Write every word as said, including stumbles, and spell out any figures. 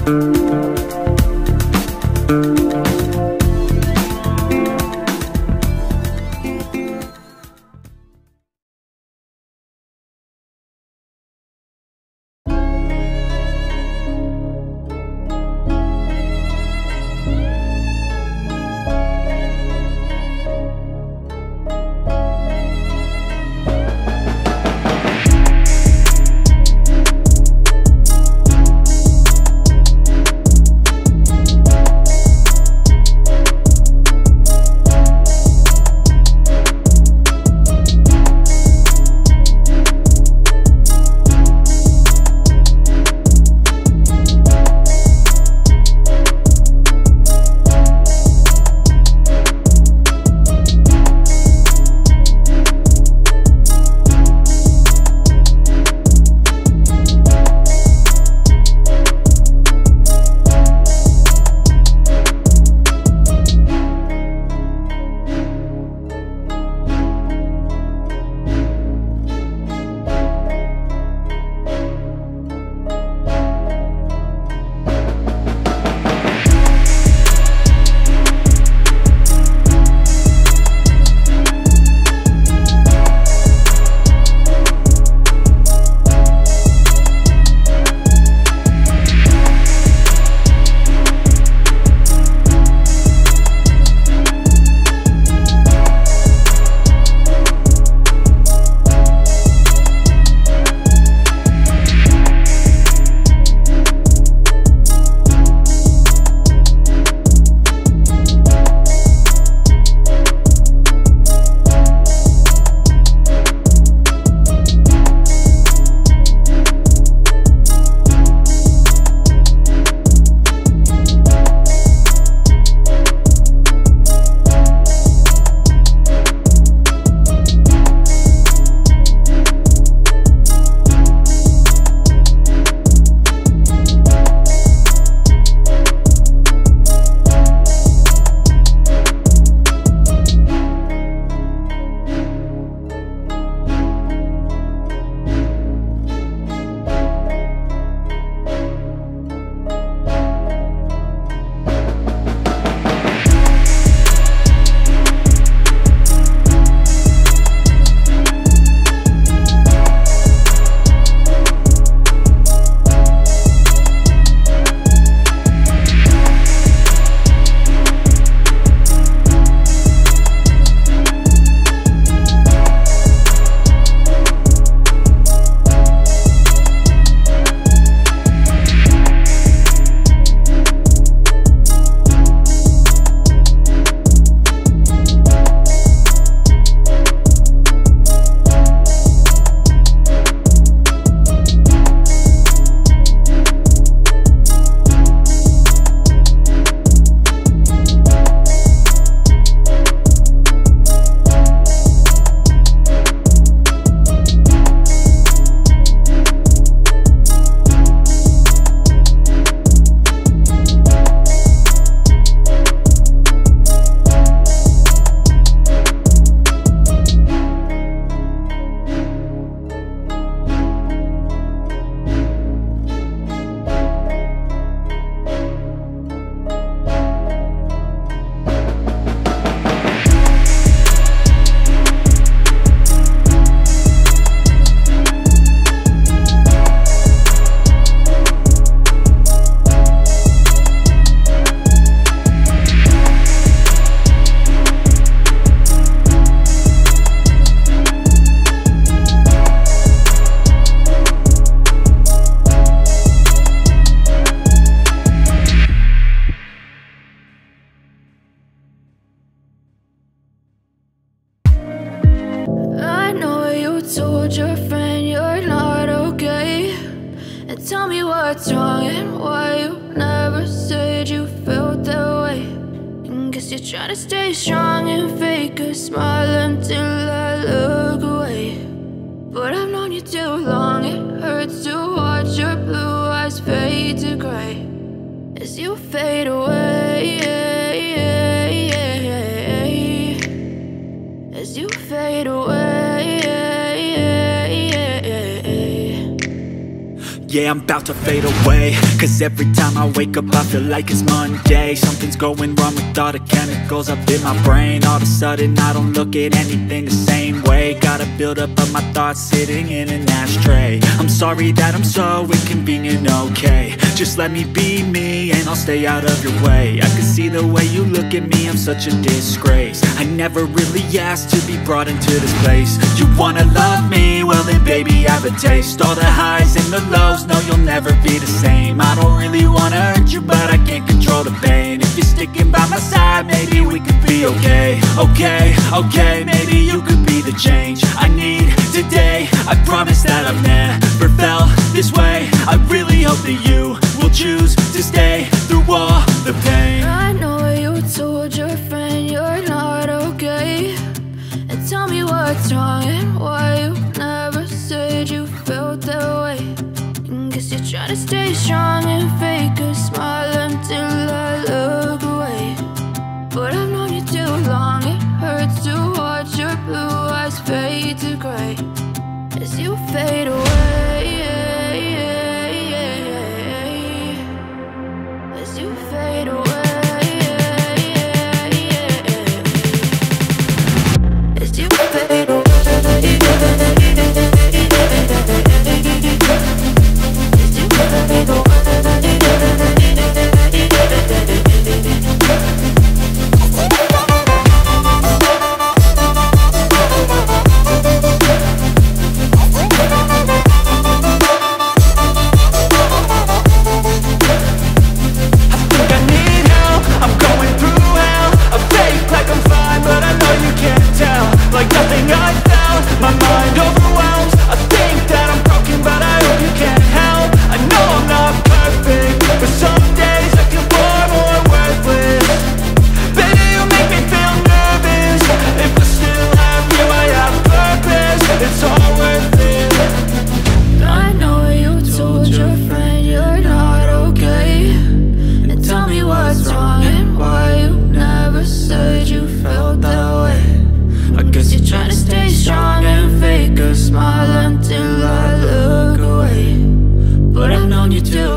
Tell me what's wrong and why you never said you felt that way. And guess you're trying to stay strong and fake a smile until I look away. But I've known you too long, it hurts to watch your blue eyes fade to gray as you fade away, as you fade away. yeah, I'm about to fade away. Cause every time I wake up I feel like it's Monday. Something's going wrong with all the chemicals up in my brain. All of a sudden I don't look at anything the same way. Gotta build up of my thoughts sitting in an ashtray. I'm sorry that I'm so inconvenient, okay. Just let me be me and I'll stay out of your way. I can see the way you look at me, I'm such a disgrace. I never really asked to be brought into this place. You wanna love me? Well then baby I have a taste. All the highs and the lows, no you'll never be the same. I don't really wanna hurt you but I can't control the pain. If you're sticking by my side, maybe we could be okay. Okay, okay, maybe you could be the change I need today. I promise that I've never felt this way. I really hope that you will choose to stay through all the pain. I know you told your friend you're not okay, and tell me what's wrong and why you never said you felt that way. And guess you're trying to stay strong and fake a smile until I look away. But I've known you too long, it hurts to watch your blue eyes fade to gray as you fade away. As you fade away. As you fade away. As you fade away. Like nothing I found, my mind overwhelms. I think that I'm broken, but I hope you can't help. I know I'm not perfect, but some days I feel far more worthless. Baby, you make me feel nervous. If I still have you, I have purpose. It's all worth it. I know you told your friend you're not okay, and tell me what's wrong and why you never said you felt that way. I guess you're trying to stay strong and fake a smile until I look away. But I've known you too